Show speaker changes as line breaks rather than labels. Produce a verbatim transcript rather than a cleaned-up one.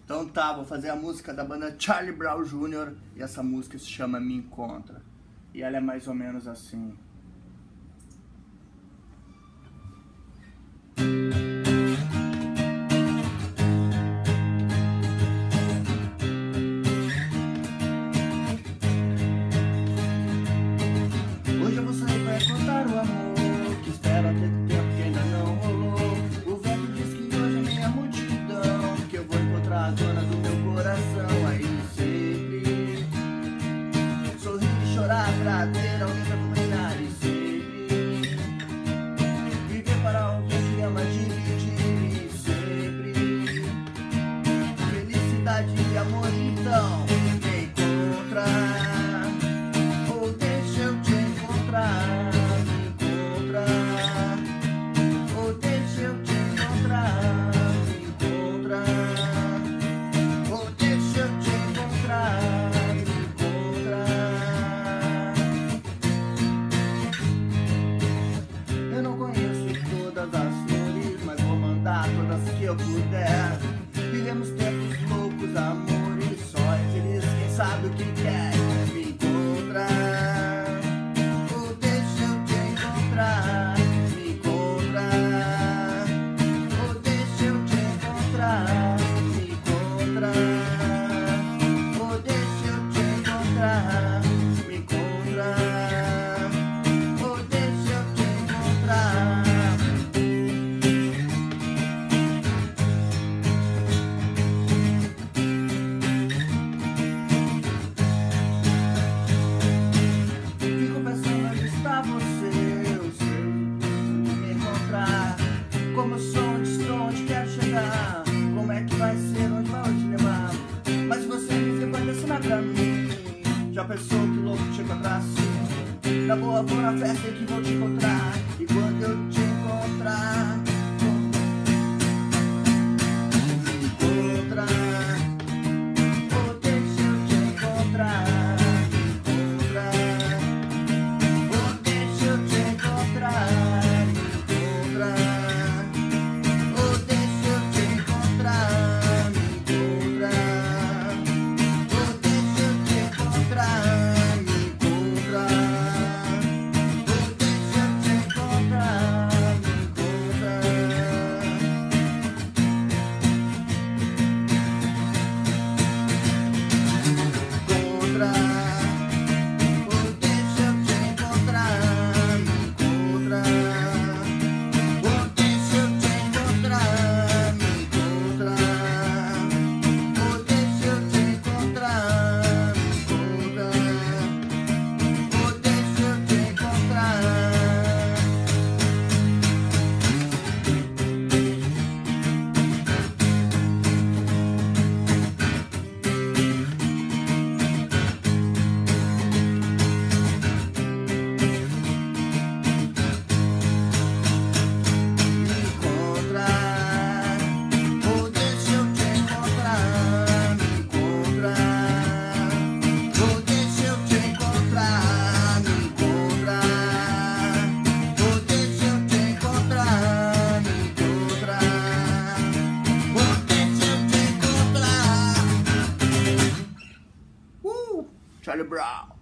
Então tá, vou fazer a música da banda Charlie Brown Júnior e essa música se chama Me Encontra. E ela é mais ou menos assim. Hoje eu vou sair pra contar o amor que espero há tanto tempo que ainda não rolou. O vento diz que hoje é minha multidão, que eu vou encontrar a dona do meu coração. Aí sempre sorrir e chorar pra ter alguém pra conversar. E sempre viver para alguém que ama dividir. E sempre felicidade e amor, então me encontrar. Todas que eu puder. Vivemos tempos loucos, amor, e só é feliz quem sabe o que quer. Me encontrar, ou deixa eu te encontrar. Me encontrar, ou deixa eu te encontrar. Me encontrar, ou deixa eu te encontrar. Me encontrar, ou deixa eu te encontrar. Como eu sou, onde estou, onde quero chegar. Como é que vai ser, onde vai te levar? Mas você me fez pode ensinar pra mim. Já pensou que louco te encontrar assim? Na boa, vou na festa e que vou te encontrar. E quando eu te encontrar, me encontrar, ou deixa eu te encontrar. Me encontrar, ou deixa eu te encontrar. Charlie Brown.